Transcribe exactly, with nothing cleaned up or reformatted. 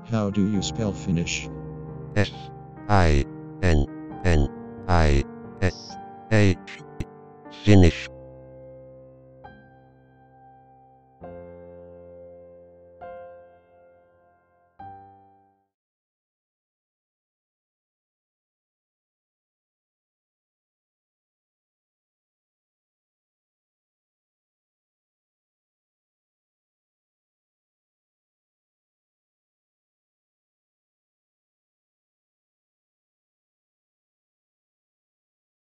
How do you spell Finnish? S I N N I S H. Finnish.